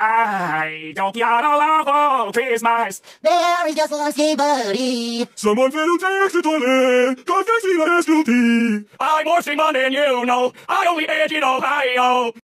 I don't get a lot for Christmas. There is just one escape buddy. Someone failed to take the toilet, got fixing the SLT. I'm more streaming than you know. I only age in Ohio.